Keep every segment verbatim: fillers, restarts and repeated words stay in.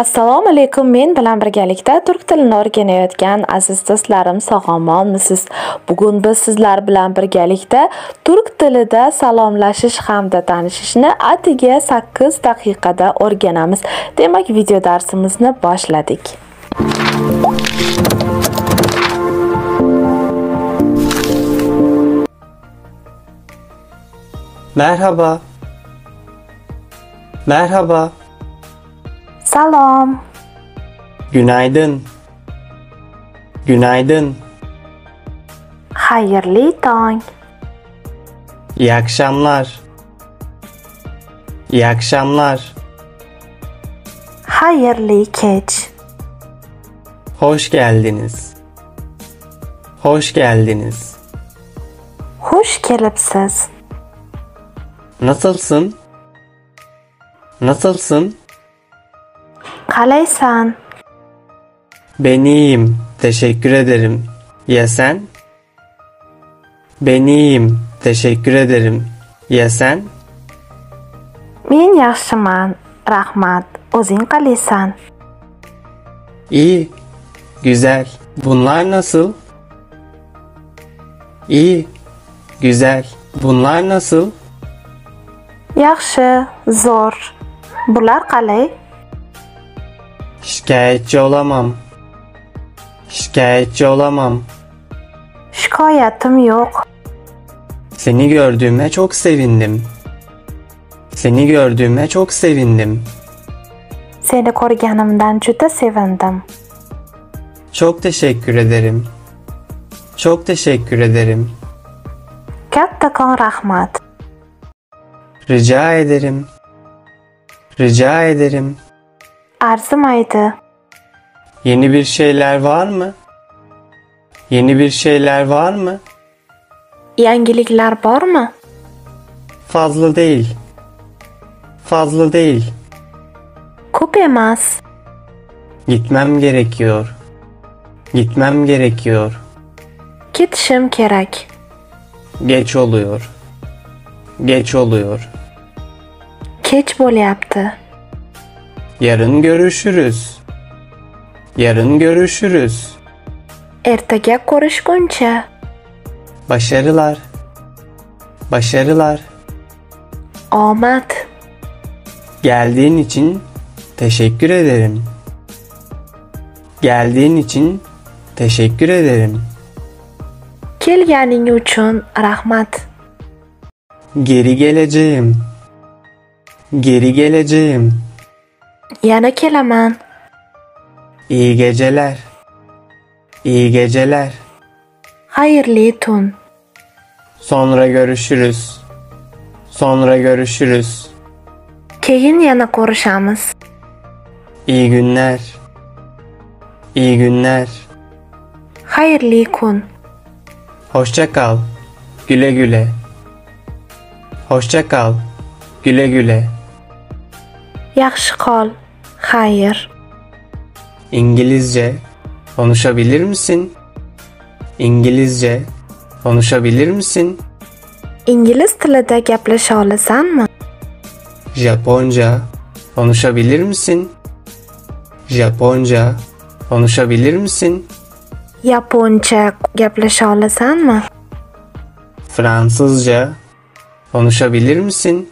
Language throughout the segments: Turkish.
Assalomu alaykum. Men bilan birgalikda turk tilini o'rganayotgan aziz do'stlarim, sog'-omonmisiz? Bugun biz sizlar bilan birgalikda turk tilida salomlashish hamda tanishishni atigi sakkiz daqiqada o'rganamiz. Demak, video darsimizni boshladik. Merhaba. Merhaba. Salom. Günaydın. Günaydın. Hayırlı tong. İyi akşamlar. İyi akşamlar. Hayırlı kech. Hoş geldiniz. Hoş geldiniz. Xush kelibsiz. Nasılsın? Nasılsın? Qalaysan? Ben iyiyim. Teşekkür ederim. Ya sen? Ben iyiyim. Teşekkür ederim. Ya sen? Men yaxshiman. Rahmat. O'zing qalaysan? İyi. Güzel. Bunlar nasıl? İyi. Güzel. Bunlar nasıl? Yaxshi, zo'r. Bular qalay? Şikayetçi olamam. Şikayetçi olamam. Shikoyatim yo'q. Seni gördüğüme çok sevindim. Seni gördüğüme çok sevindim. Seni ko'rganimdan juda sevindim. Çok teşekkür ederim. Çok teşekkür ederim. Kattakon rahmat. Rica ederim. Rica ederim. Arzimaydi. Yeni bir şeyler var mı? Yeni bir şeyler var mı? Yangiliklar bormi? Fazla değil. Fazla değil. Ko'p emas. Gitmem gerekiyor. Gitmem gerekiyor. Ketishim kerak. Geç oluyor. Geç oluyor. Kech bo'lyapti. Yarın görüşürüz. Yarın görüşürüz. Ertaga ko'rishguncha. Başarılar. Başarılar. Omad. Geldiğin için teşekkür ederim. Geldiğin için teşekkür ederim. Kelganing uchun rahmat. Geri geleceğim. Geri geleceğim. Yana kelaman. İyi geceler. İyi geceler. Xayrli tun. Sonra görüşürüz. Sonra görüşürüz. Keyin yana ko'rishamiz. İyi günler. İyi günler. Xayrli kun. Hoşça kal. Güle güle. Hoşça kal. Güle güle. Yaxshi qol. Xayr. İngilizce konuşabilir misin? İngilizce konuşabilir misin? Ingliz tilida gaplasha olasanmi? Japonca konuşabilir misin? Japonca konuşabilir misin? Yaponcha gaplasha olasanmi? Fransızca konuşabilir misin?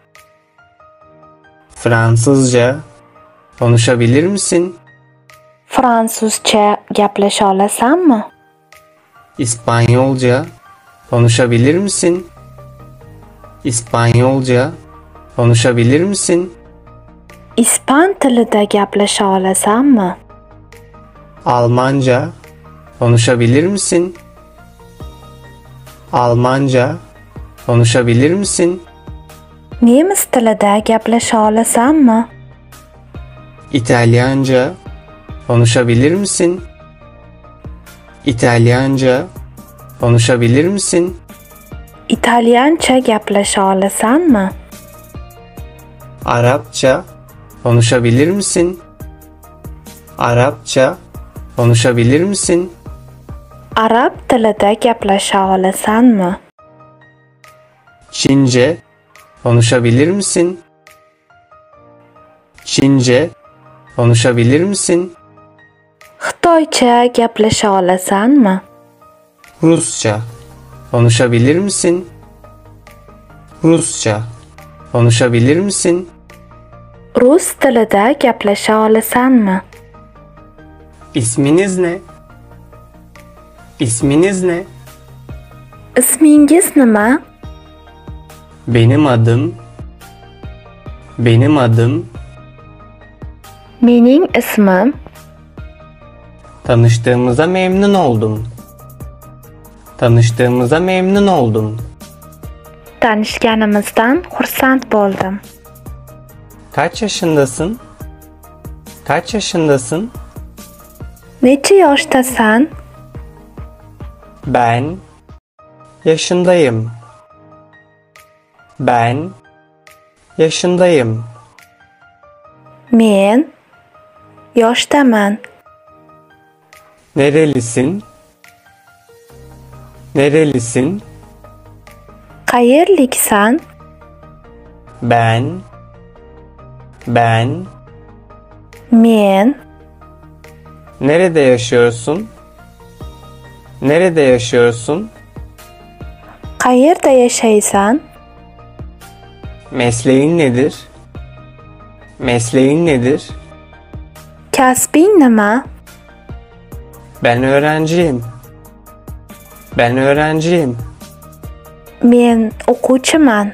Fransızca konuşabilir misin? Fransuzcha gaplasha olasanmi? İspanyolca konuşabilir misin? İspanyolca konuşabilir misin? Ispan tilida gaplasha olasanmi? Almanca konuşabilir misin? Almanca konuşabilir misin? Nemis tilida gaplasha olasanmi? İtalyanca konuşabilir misin? İtalyanca konuşabilir misin? Italyancha gaplasha olasanmi? Arapça konuşabilir misin? Arapça konuşabilir misin? Arab tilida gaplasha olasanmi? Çince konuşabilir misin? Çince Konuşabilir misin? Xitoycha gaplasha olasanmi? Rusça. Konuşabilir misin? Rusça. Konuşabilir misin? Rus tilida gaplasha olasanmi? İsminiz ne? İsminiz ne? Ismingiz nima? Benim adım Benim adım Mening ismim. Tanıştığımıza memnun oldum. Tanıştığımıza memnun oldum. Tanishganimizdan xursand bo'ldim. Kaç yaşındasın? Kaç yaşındasın? Necha yoshdasan? Ben yaşındayım. Ben yaşındayım. Men yoshdaman. Nerelisin? Nerelisin? Qayerliksan? Ben Ben Men Nerede yaşıyorsun? Nerede yaşıyorsun? qayerda yashaysan? Mesleğin nedir? Mesleğin nedir? Kasbing nima? Ben öğrenciyim. Ben öğrenciyim. Men o'quvchiman.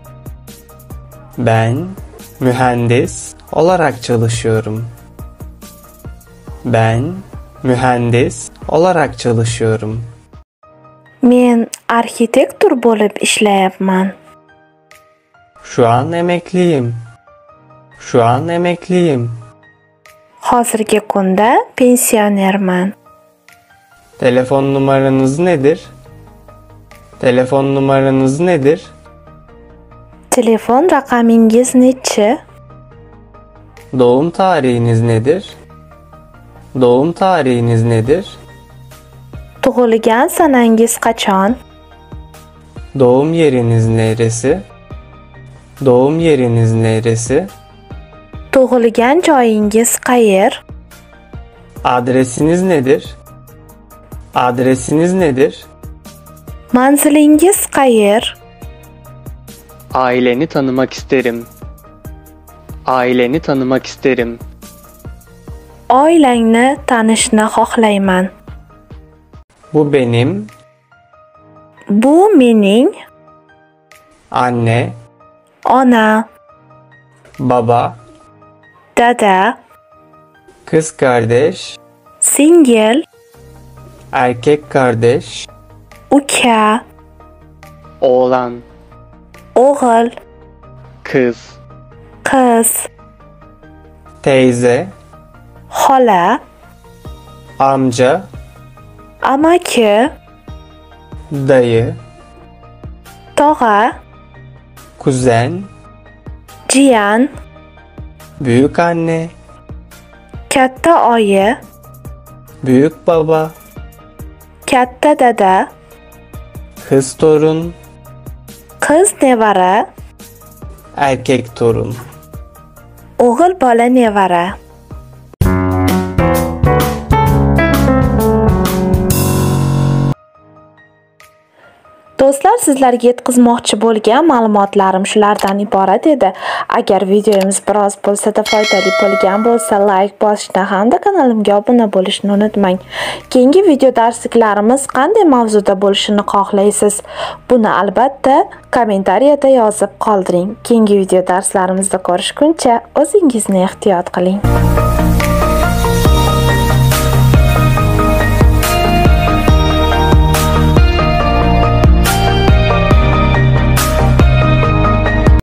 Ben mühendis olarak çalışıyorum. Ben mühendis olarak çalışıyorum. Men arxitektor bo'lib ishlayapman. Şu an emekliyim. Şu an emekliyim. Hozirgi kunda pensionerman. Telefon numaranız nedir? Telefon numaranız nedir? Telefon raqamingiz nechi? Doğum tarihiniz nedir? Doğum tarihiniz nedir? Tug'ilgan sanangiz qachon? Doğum yeriniz neresi? Doğum yeriniz neresi? Tug'ilgan joyingiz qayer? Adresiniz nedir? Adresiniz nedir? Manzilingiz qayer? Aileni tanımak isterim. Aileni tanımak isterim. Oilangni tanishni xohlayman. Bu benim Bu mening anne, ona, baba, dada, kız kardeş, singil, erkek kardeş, uka, oğlan, o'g'il, kız, qiz, teyze, xola, amca, amaki, dayı, tog'a, kuzen, jiyan, büyük anne, katta oyi, büyük baba, katta dada, kız torun, qiz nevara, erkek torun. o'g'il bola nevara. Do'stlar, sizlarga yetkazmoqchi bo'lgan ma'lumotlarim shulardan iborat edi. Agar videomiz biroz bo'lsa-da foydali bo'lgan bo'lsa, like bosishni hamda kanalimga obuna bo'lishni unutmang. Keyingi video darsliklarimiz qanday mavzuda bo'lishini xohlaysiz? Buni albatta kommentariyada yozib qoldiring. Keyingi video darslarimizda ko'rishguncha o'zingizni ehtiyot qiling.